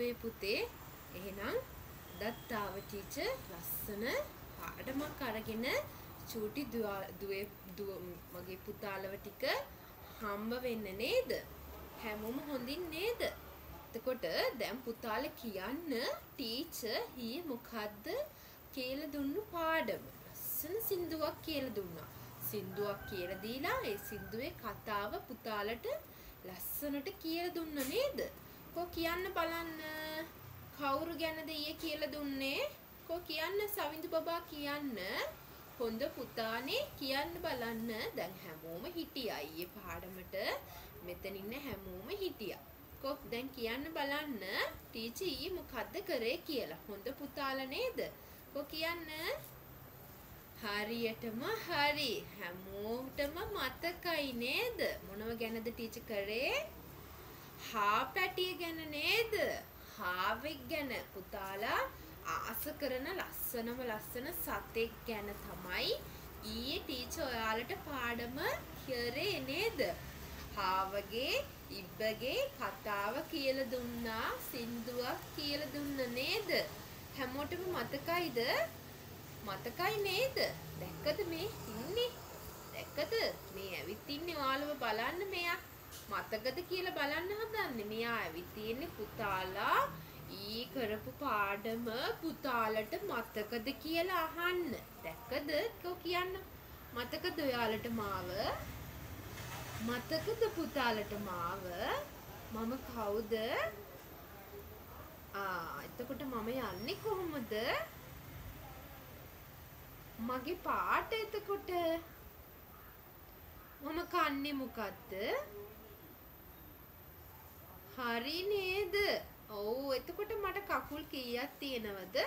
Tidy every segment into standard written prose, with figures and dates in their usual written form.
හොඳයි පුතේ. එහෙනම් දත්තාව ටීචර් ලස්සන පාඩමක් අරගෙන චූටි මගේ පුතාලව ටික හම්බ වෙන්න නේද? හැමෝම හොඳින් නේද? එතකොට දැන් පුතාලා කියන්න ටීචර් ඊයේ මොකද්ද කියලා දුන්නු පාඩම? ලස්සන සින්දුවක් කියලා දුන්නා. සින්දුවක් කියලා දීලා ඒ සින්දුවේ කතාව පුතාලට ලස්සනට කියලා දුන්න නේද? කො කියන්න බලන්න. කවුරු ගැනද ඊයේ කියලා දුන්නේ? කො කියන්න සවින්දු බබා කියන්න. හොඳ පුතානේ කියන්න බලන්න. දැන් හැමෝම හිටියා ඊයේ පාඩමට. මෙතන ඉන්න හැමෝම හිටියා. කො දැන් කියන්න බලන්න ටීචර් ඊයේ මොකද්ද කරේ කියලා. හොඳ පුතාලා නේද? කො කියන්න. හරියටම හරි. හැමෝටම මතකයි නේද? මොනව ගැනද ටීචර් කරේ? හා පැටිය ගැන නේද? හාවෙක් ගැන. පුතාලා ආස කරන ලස්සන සතෙක් ගැන තමයි ඊයේ ටීචර් ඔයාලට පාඩම කරේ නේද? හාවගේ ඉබ්බගේ කතාව කියලා දුන්නා. සින්දුවක් කියලා දුන්න නේද? හැමෝටම මතකයිද? මතකයි නේද? දැක්කද මේ ඉන්නේ? දැක්කද? මේ ඇවිත් ඉන්නේ ඔයාලව බලන්න මෙයා. මතකද කියලා බලන්න හදන්නේ. මෙයා ඇවිත් ඉන්නේ පුතාලා ඊ කරපු පාඩම පුතාලට මතකද කියලා අහන්න. දැක්කද? කෝ කියන්න. මතකද ඔයාලට මාව? මතකද පුතාලට මාව? මම කවුද? එතකොට මම යන්නේ කොහොමද? මගේ පාට එතකොට මම කන්නේ මොකද්ද? හරි නේද? ඔව් එතකොට මට කකුල් කීයක් තියෙනවද?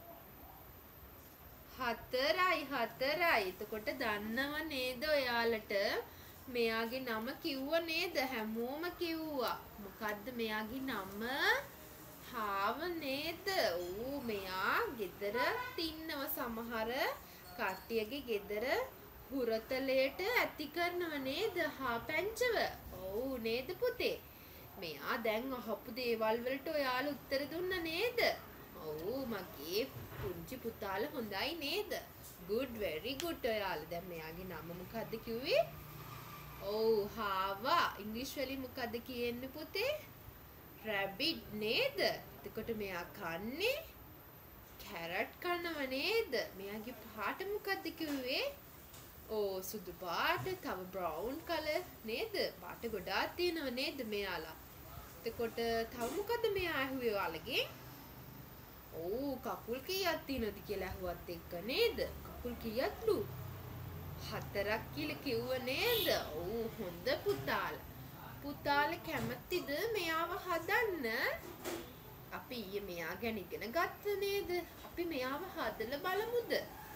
4යි. එතකොට දන්නව නේද ඔයාලට මෙයාගේ නම කිව්ව නේද? හැමෝම කිව්වා. මොකද්ද මෙයාගේ නම? හාව නේද? ඌ මෙයා ගෙදර තින්නව සමහර කට්ටියගේ ගෙදර හුරතලයට ඇති කරනව නේද? හා පැංචව. ඔව් නේද පුතේ? මෙයා දැන් අහපු දේවල් වලට ඔයාලා උත්තර දුන්න නේද? ඔව් මගේ පුංචි පුතාලා හොඳයි නේද? good very good ඔයාලා. දැන් මෙයාගේ නම මොකද්ද කිව්වේ? ඔව් හාවා. ඉංග්‍රීසි වලින් මොකද්ද කියන්නේ පුතේ? rabbit නේද? එතකොට මෙයා කන්නේ කැරට් කනව නේද? මෙයාගේ පාට මොකද්ද කිව්වේ? ඕ සුදු පාට, තව බ්‍රවුන් කලර් නේද? පාට ගොඩාක් තියෙනව නේද මෙයාලා? එතකොට තව මොකද්ද මෙයා ඇහුවේ ඔයාලගෙන්? ඕ කකුල් කීයක් තියෙනවද කියලා ඇහුවත් එක්ක නේද? කකුල් කීයක්ලු? 4ක් කියලා කිව්ව නේද? ඕ හොඳ පුතාලා. පුතාලා කැමතිද මෙයාව හදන්න? අපි ඊයේ මෙයා ගැන ඉගෙන ගත්ත නේද? අපි මෙයාව හදලා බලමුද?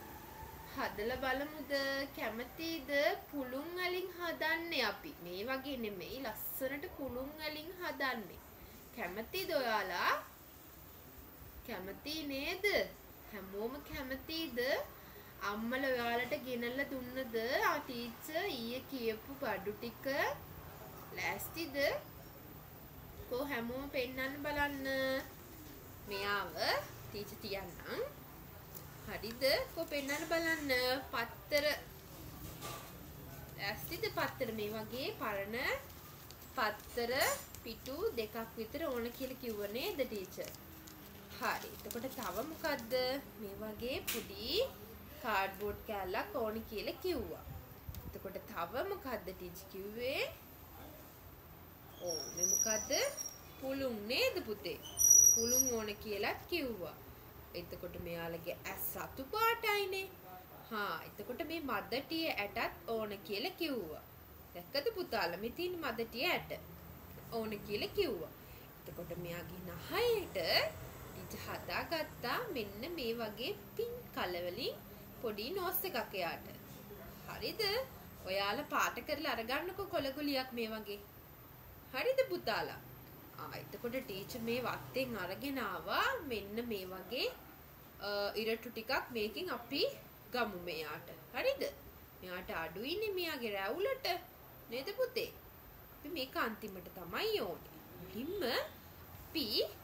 කැමතිද? පුළුන් වලින් හදන්නේ අපි. මේ වගේ නෙමෙයි ලස්සනට පුළුන් වලින් හදන්නේ. කැමතිද ඔයාලා? කැමති නේද? හැමෝම කැමතිද? අම්මලා ඔයාලට ගෙනල්ලා දුන්නද ටීචර් ඊයේ කියපු බඩු ටික? ලෑස්තිද? කො හැමෝම පෙන්නන්න බලන්න. මෙයාව ටීචර් තියන්නම්. හරිද? කො පෙන්නන්න බලන්න. පත්තර. ලෑස්තිද පත්තර මේ වගේ පරණ පත්තර පිටු 2ක් විතර ඕන කියලා කිව්ව නේද ටීචර්? හරි. එතකොට තව මොකද්ද? මේ වගේ පොඩි කාඩ්බෝඩ් කෑල්ලක් ඕන කියලා කිව්වා. එතකොට තව මොකද්ද ටීචර් කිව්වේ? ඔව් මේ මොකද්ද? පුළුන් නේද පුතේ? පුළුන් ඕන කියලා කිව්වා. එතකොට මෙයාලගේ ඇස් සතු පාටයිනේ. එතකොට මේ මදටිය ඇටත් ඕන කියලා කිව්වා. දැක්කද පුතාලා? මේ තියෙන මදටිය ඇට ඕන කියලා කිව්වා. එතකොට මෙයාගේ නහයට ටීචර් හදාගත්තා මෙන්න මේ වගේ පින්ක් කලර් වලින් පොඩි නෝස් එකක් එයාට. හරිද? ඔයාලා පාට කරලා අරගන්නකො කොළගුලියක් මේ වගේ. හරිද පුතාලා? එතකොට ටීචර් මේ වත්තෙන් අරගෙන ආවා මෙන්න මේ වගේ ඉරටු ටිකක් මේකෙන් අපි ගමු මෙයාට. හරිද? මෙයාට අඩුයිනේ මෙයාගේ රැවුලට නේද පුතේ? අපි මේක අන්තිමට තමයි ඕනේ. මුලින්ම අපි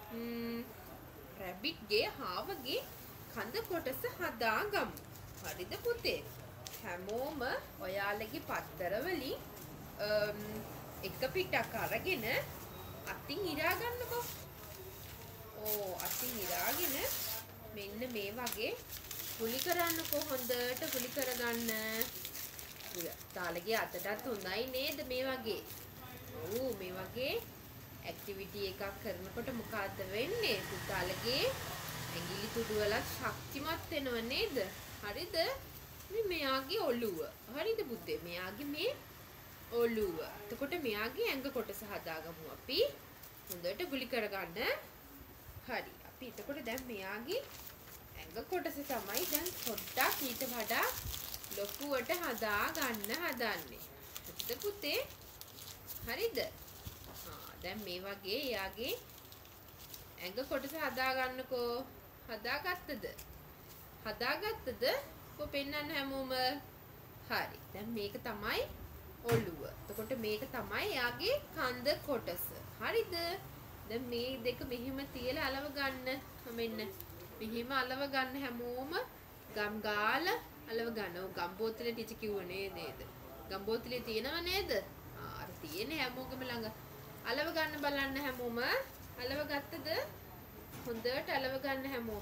රැබිට් ගේ හාවගේ කඳ කොටස හදාගමු. හරිද පුතේ? හැමෝම ඔයාලගේ පත්තර වලින් එක පිටක් අරගෙන අතින් ඉරා ගන්නකෝ. අතින් ඉරාගෙන මෙන්න මේ වගේ පුලි කරන්නකෝ. හොඳට පුලි කරගන්න. තාලගේ අතටත් හොඳයි නේද මේ වගේ? මේ වගේ ඇක්ටිවිටි එකක් කරනකොට මොකද්ද වෙන්නේ? පුතාලගේ ඇඟිලි තුඩු වල ශක්තිමත් වෙනව නේද? හරිද? මෙයාගේ ඔළුව. හරිද පුතේ? මෙයාගේ මේ ඔළුව. එතකොට මෙයාගේ ඇඟ කොටස හදාගමු අපි. හොඳට ගුලි කරගන්න. හරි. අපි එතකොට දැන් මෙයාගේ ඇඟ කොටස තමයි දැන් පොඩ්ඩක් ඊට වඩා ලොකුවට හදා ගන්න හදන්නේ. හරිද පුතේ? හරිද? දැන් මේ වගේ එයාගේ ඇඟ කොටස හදා ගන්නකෝ. හදාගත්තද? හදාගත්තද? පෙන්නන්න හැමෝම. හරි. දැන් මේක තමයි ඔළුව. එතකොට මේක තමයි එයාගේ කඳ කොටස. හරිද? දැන් මේ දෙක මෙහිම තියලා අලව ගන්න. මෙන්න මෙහිම අලව ගන්න හැමෝම. ගම් ගාලා අලව ගන්න. ගම් බෝතලේ ටිච කිව්වනේ නේද? ගම් බෝතලේ තියෙනව නේද? අර තියෙන්නේ හැමෝගම ළඟ. අලව ගන්න බලන්න හැමෝම. අලව ගත්තද? හොඳට අලව ගන්න හැමෝම.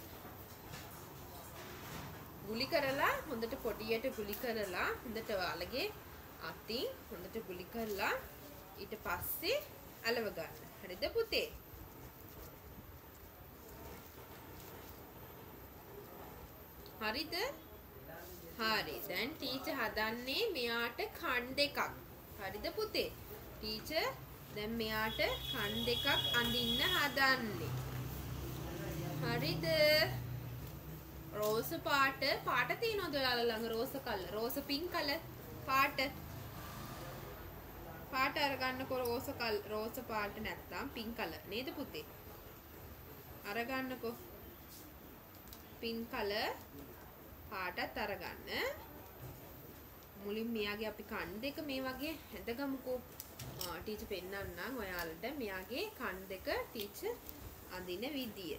ගුලි කරලා හොඳට පොඩියට ගුලි කරලා හොඳට ඔයාලගේ අතින් හොඳට ගුලි කරලා ඊට පස්සේ අලව ගන්න. හරිද පුතේ? හරිද? හරි. දැන් ටීචර් හදන්නේ මෙයාට කන් දෙකක්. හරිද පුතේ? ටීචර් දැන් මෙයාට කන් දෙකක් අඳින්න හදන්නේ. හරිද? රෝස පාට තියෙනවද ඔයාලා ළඟ? රෝස පිංක් කලර් පාට අරගන්නකො. රෝස පාට නැත්තම් පිංක් කලර් නේද පුතේ? අරගන්නකො. පිංක් කලර් පාටත් අරගන්න. මුලින් මෙයාගේ අපි කන් දෙක මේ වගේ හැදගමුකෝ. ටීචර් පෙන්නන්නම් ඔයාලට මෙයාගේ කන් දෙක ටීචර් අඳින විදිය.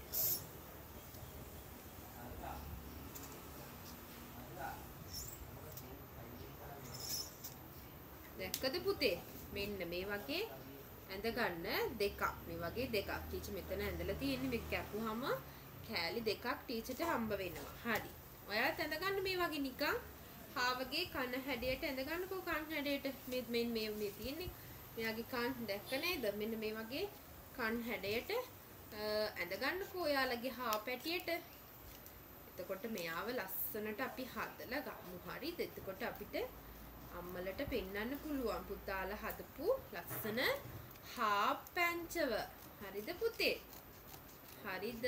දැක්කද පුතේ? මෙන්න මේ වගේ ඇඳ ගන්න දෙකක්. මේ වගේ දෙකක්. ටීචර් මෙතන ඇඳලා තියෙන්නේ. මේක කැපුවාම කෑලි දෙකක් ටීචර්ට හම්බ වෙනවා. හරි. ඔයාලත් ඇඳ ගන්න මේ වගේ නිකන් හාවගේ කන හැඩයට ඇඳ ගන්නකෝ. කන් හැඩයට මේ තියෙන්නේ. මෙයාගේ කන් දැක්ක නේද? මෙන්න මේ වගේ කන් හැඩයට ඇඳ ගන්නකෝ ඔයාලගේ හා පැටියට. එතකොට මෙයාව ලස්සනට අපි හදලා ගමු. හරිද? එතකොට අපිට අම්මලට පෙන්නන්න පුළුවන් පුතාලා හදපු ලස්සන හා පැංචව. හරිද පුතේ? හරිද?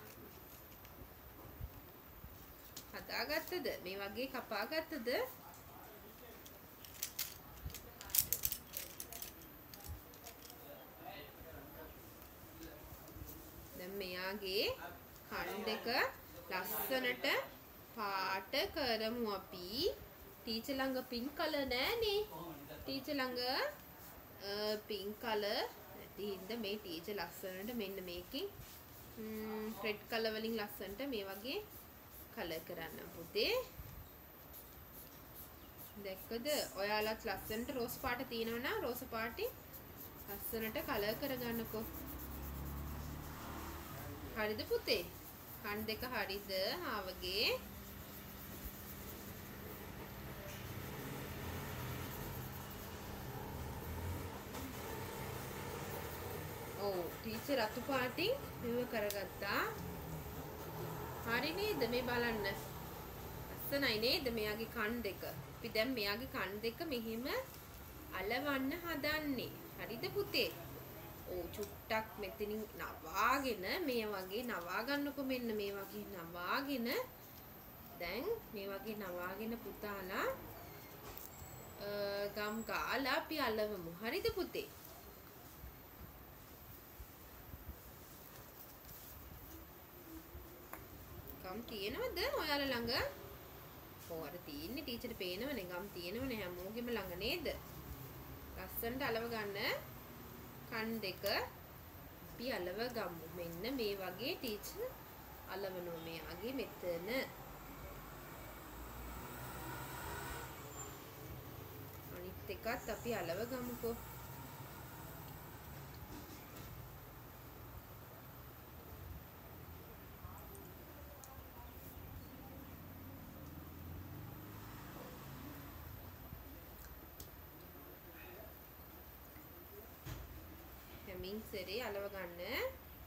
හදාගත්තද? මේ වගේ කපාගත්තද? දැන් මෙයාගේ කන් දෙක ලස්සනට පාට කරමු අපි. ටීචර් ළඟ පිංක් කලර් නෑනේ. ටීචර් ළඟ පිංක් කලර් නැති හින්දා මේ ටීචර් ලස්සනට මෙන්න මේකෙන් රෙඩ් කලර් වලින් ලස්සනට මේ වගේ කලර් කරන්න පුතේ. දැක්කද? ඔයාලත් ලස්සනට රෝස් පාට තියෙනවනම් රෝස පාටි ලස්සනට කලර් කරගන්නකෝ. හරිද පුතේ? කන් දෙක හරිද? ආවගේ ටීචර් අතු පාටින් මෙව කරගත්තා. හරි නේද? මේ බලන්න. ලස්සනයි නේද මෙයාගේ කන් දෙක? අපි දැන් මෙයාගේ කන් දෙක මෙහිම අලවන්න හදන්නේ. හරිද පුතේ? චුට්ටක් මෙතනින් නවාගෙන මේ වගේ නවා ගන්නකො. මෙන්න මේ වගේ නවාගෙන දැන් මේ වගේ නවාගෙන පුතාලා ගම් ගාලා අපි අලවමු. හරිද පුතේ? ගම් තියෙනවද ඔයාලා ළඟ? අර තියෙන්නේ ටීචර්ට පේනවනේ. ගම් තියෙනවනේ හැමෝගෙම ළඟ නේද? ලස්සනට අලව ගන්න කන් දෙක අපි අලව ගමු. මෙන්න මේ වගේ ටීචර් අලවනවා මෙයාගේ මෙතන. අනිත් එකත් අපි අලව ගමුකෝ. හැමින් සරේ අලව ගන්න.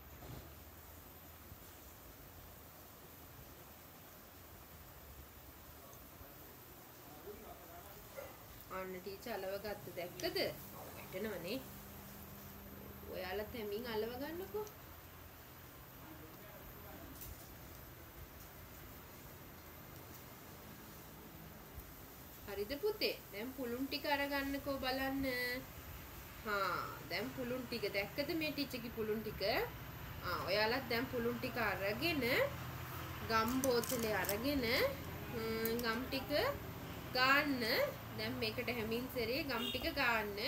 අන්න ටීචර් අලව ගත්ත දැක්කද? වැටෙනවනේ. ඔයාලත් හැමින් අලව ගන්නකෝ. හරිද පුතේ? දැන් පුළුන් ටික අරගන්නකෝ බලන්න. දැන් පුළුන් ටික දැක්කද මේ ටීචර්ගේ පුළුන් ටික? ඔයාලත් දැන් පුළුන් ටික අරගෙන ගම් බෝතලේ අරගෙන ගම් ටික ගන්න. දැන් මේකට හැමින් සරේ ගම් ටික ගන්න.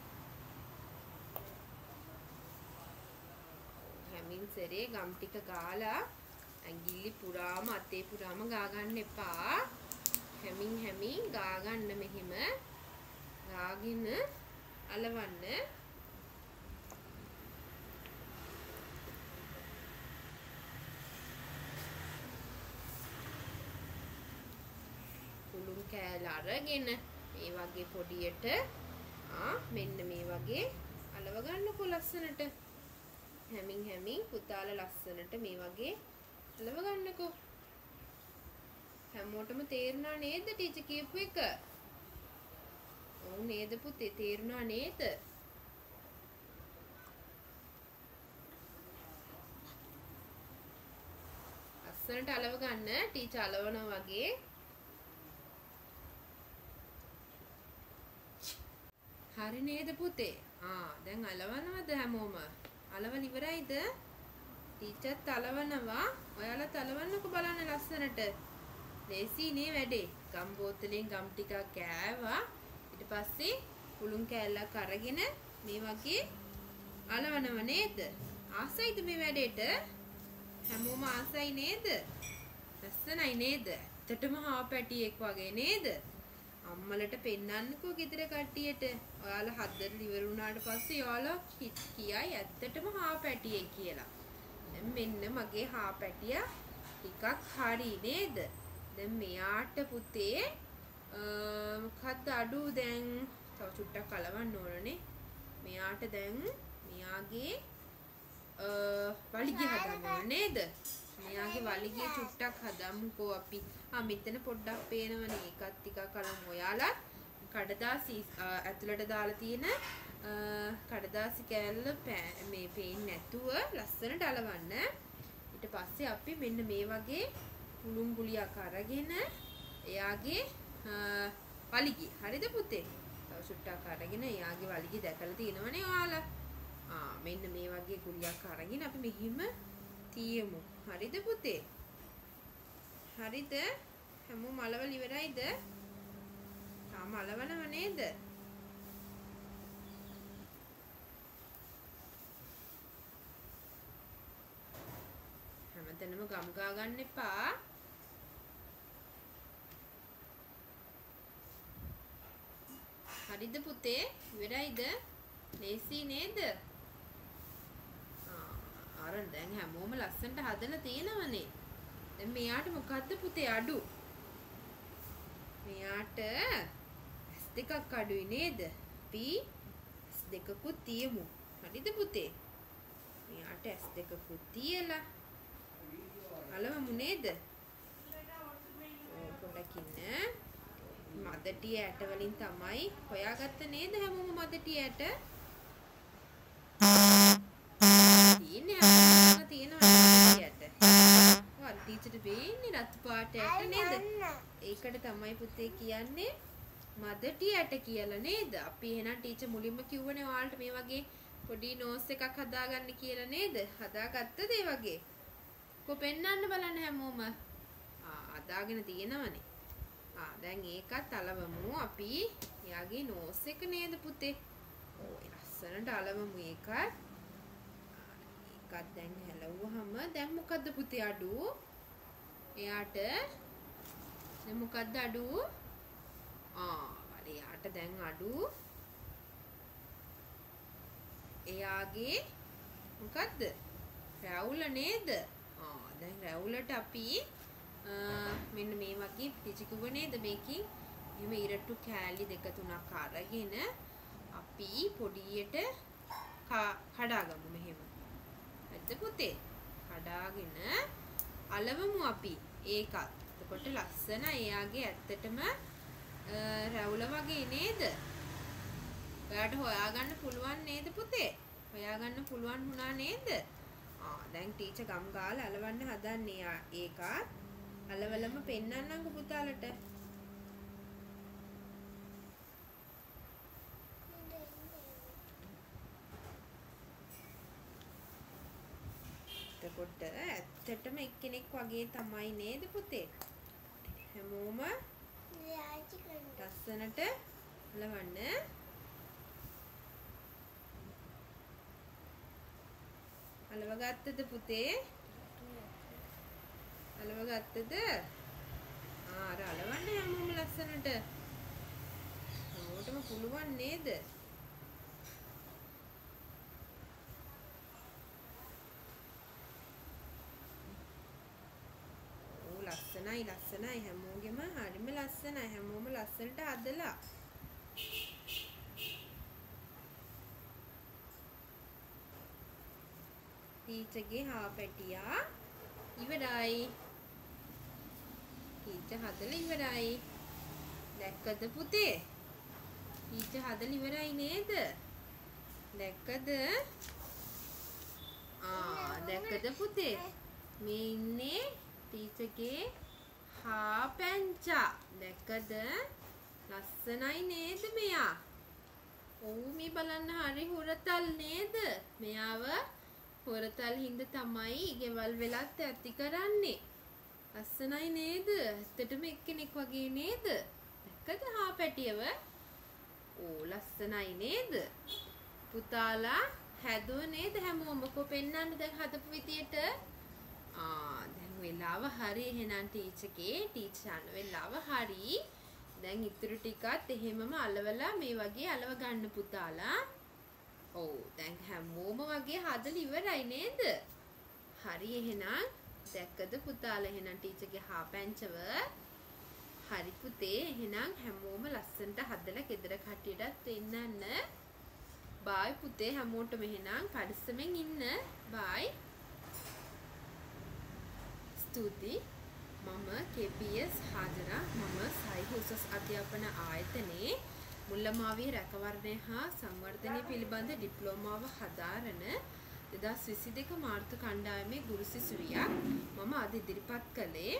හැමින් සරේ ගම් ටික ගාලා ඇඟිලි පුරාම අතේ පුරාම ගා ගන්න එපා. හැමින් ගා ගන්න මෙහිම. ගාගෙන අලවන්න. පුළුන් කෑල්ල අරගෙන මේ වගේ පොඩියට මෙන්න මේ වගේ අලව ගන්නකො ලස්සනට. හැමින් පුතාලා ලස්සනට මේ වගේ අලව ගන්නකො. හැමෝටම තේරුණා නේද ටීචර් කියපු එක? ඔව් නේද පුතේ, තේරුණා නේද? ලස්සනට අලව ගන්න. ටීචර් අලවනවා වගේ. හරි නේද පුතේ? දැන් අලවනවද හැමෝම? අලවල ඉවරයිද? ටීචර්ත් අලවනවා. ඔයාලත් අලවන්නකෝ බලන්න ලස්සනට. ලේසි නේ වැඩේ. ගම් බෝතලෙන් ගම් ටිකක් කෑවා. ඊට පස්සේ පුළුන් කෑල්ලක් අරගෙන මේ වගේ අලවනව නේද? ආසයිද මේ වැඩේට? හැමෝම ආසයි නේද? ලස්සනයි නේද? ඇත්තටම හාපැටියෙක් වගේ නේද? අම්මලට පෙන්නන්නකෝ ගෙදර කට්ටියට. ඔයාලා හදලා ඉවර වුණාට පස්සේ ඔයාලා කියයි ඇත්තටම හාපැටියෙක් කියලා. දැන් මෙන්න මගේ හාපැටියා ටිකක් හරි නේද? දැන් මෙයාට පුතේ මොකක්ද අඩු? දැන් තව චුට්ටක් අලවන්න ඕනනේ. මෙයාට දැන් මෙයාගේ වලිගය හදන්න ඕන නේද? මෙයාගේ වලිගය චුට්ටක් හදමුකෝ අපි. මෙතන පොඩ්ඩක් පේනවනේ. ඒකත් ටිකක් අලමු. ඔයාලා කඩදාසි ඇතුළට දාලා තියෙන කඩදාසි කෑල්ල මේ පේන්නේ නැතුව ලස්සනට අලවන්න. ඊට පස්සේ අපි මෙන්න මේ වගේ පුළුන් ගුලියක් අරගෙන එයාගේ වලිගය. හරිද පුතේ? තව චුට්ටක් අරගෙන එයාගේ වලිගය දැකලා තියෙනවනේ ඔයාලා. මෙන්න මේ වගේ ගුලියක් අරගෙන අපි මෙහිම තියමු. හරිද පුතේ? හරිද? හැමෝම අලවල ඉවරයිද? තාම අලවනව නේද? හැමතැනම ගම් ගා ගන්න එපා. හරිද පුතේ? ඉවරයිද? ලේසි නේද? අරන් දැන් හැමෝම ලස්සනට හදලා තියෙනවනේ. දැන් මෙයාට මොකද්ද පුතේ අඩු? මෙයාට S2ක් අඩුයි නේද? අපි S2කුත් තියමු. හරිද පුතේ? මෙයාට S2කුත් තියලා අලවමු නේද? පොඩ්ඩක් ඉන්න. මදටි ඇට වලින් තමයි හොයාගත්ත නේද හැමෝම මදටි ඇට? තියෙනවා යට. ඔයාලා ටීචර්ට වෙන්නේ රතු පාට ඇට නේද? ඒකට තමයි පුතේ කියන්නේ මදටි ඇට කියලා නේද? අපි එහෙනම් ටීචර් මුලින්ම කිව්වනේ ඔයාලට මේ වගේ පොඩි නෝස් එකක් හදාගන්න කියලා නේද? හදාගත්තද ඒ වගේ? කො පෙන්නන්න බලන්න හැමෝම. හදාගෙන තියෙනවනේ. දැන් ඒකත් අලවමු අපි. එයාගේ නෝස් එක නේද පුතේ? ඔය ලස්සනට අලවමු ඒකත්. එකක් දැන් හැලුවාම දැන් මොකද්ද පුතේ අඩු? එයාට දැන් මොකද්ද අඩු? එයාට දැන් අඩු. එයාගේ මොකද්ද? රැවුල නේද? දැන් රැවුලට අපි මෙන්න මේ වගේ පිටිචිකුව නේද මේකේ? එහෙම ඉරට්ටු කෑලි දෙක තුනක් අරගෙන අපි පොඩියට කඩාගමු මෙහෙම. හරිද පුතේ? කඩාගෙන අලවමු අපි ඒකත්. එතකොට ලස්සන එයාගේ ඇත්තටම රැවුල වගේ නේද? ඔයාට හොයාගන්න පුළුවන් නේද පුතේ? හොයාගන්න පුළුවන් වුණා නේද? දැන් ටීචර් ගම් ගාලා අලවන්න හදන්නේ ඒකත්. අලවලම පෙන්නන්නම්කෝ පුතාලට. එතකොට ඇත්තටම එක්කෙනෙක් වගේ තමයි නේද පුතේ? හැමෝම ලස්සනට අලවන්න. අලවගත්තද පුතේ? අලවගත්තද? අර අලවන්න හැමෝම ලස්සනට. හැමෝටම පුළුවන් නේද? ලස්සනයි ලස්සනයි හැමෝගෙම හරිම ලස්සනයි. හැමෝම ලස්සනට හදලා. ටීචර්ගේ හාපැටියා ඉවරයි. ටීචර් හදලා ඉවරයි. දැක්කද පුතේ? ටීචර් හදලා ඉවරයි නේද? දැක්කද? දැක්කද පුතේ? මේ ඉන්නේ ටීචර්ගේ හාපැංචා. දැක්කද? ලස්සනයි නේද මෙයා? ඔව් මේ බලන්න හරි හුරතල් නේද? මෙයාව හොරතල් හින්ද තමයි ගෙවල් වෙලත් ඇති කරන්නේ. ලස්සනයි නේද? ඇත්තටම එක්කෙනෙක් වගේ නේද? දැක්කද හාපැටියව? ලස්සනයි නේද? පුතාලා හැදුව නේද හැමෝම? පෙන්නන්න දැන් හදපු විදියට. දැන් වෙලාව හරි. එහෙනම් ටීචර් යන වෙලාව හරි. දැන් ඉතුරු ටිකත් එහෙමම අලවලා මේ වගේ අලව ගන්න පුතාලා. දැන් හැමෝම වගේ හදලා ඉවරයි නේද? හරි එහෙනම් දැක්කද පුතාලා? එහෙනම් ටීචර්ගේ හාපැංචව හරි පුතේ. එහෙනම් හැමෝම ලස්සනට හදලා ගෙදර කට්ටියටත් දෙන්නන්න. බායි පුතේ හැමෝටම. එහෙනම් පරිස්සමෙන් ඉන්න. බායි. ස්තුතියි. මම K.P.S.Hajira. මම සයිහ උසස් අධ්‍යාපන ආයතනයේ මුල්ලමාවිය රැකවරණය හා සංවර්ධනය පිළිබඳ ඩිප්ලෝමාව හදාරන 2022 මාර්තු කණ්ඩායමේ ගුරු සිසුරියක්. මම අද ඉදිරිපත් කළේ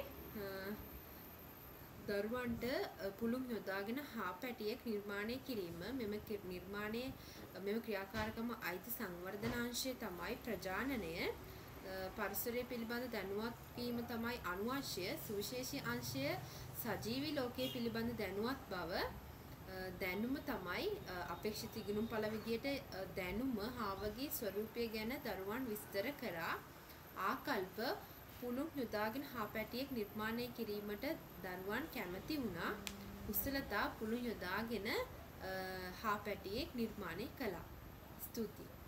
දරුවන්ට පුළුම් යොදාගෙන හාපැටියෙක් නිර්මාණය කිරීම. මෙම ක්‍රියාකාරකම අයිති සංවර්ධනාංශය තමයි ප්‍රජානනය. පරිසරය පිළිබඳ දැනුවත් වීම තමයි අනුවංශය. සුවිශේෂී අංශය සජීවී ලෝකයේ පිළිබඳ දැනුවත් බව. දැනුම තමයි අපේක්ෂිත ඉගෙනුම්ඵල විදියට දැනුම හාවගේ ස්වරූපය ගැන දරුවන් විස්තර කරා. ආකල්ප පුළුම් යොදාගෙන හාපැටියෙක් නිර්මාණය කිරීමට දරුවන් කැමති වුණා. කුසලතා පුළුම් යොදාගෙන හාපැටියෙක් නිර්මාණය කළා. ස්තුතියි.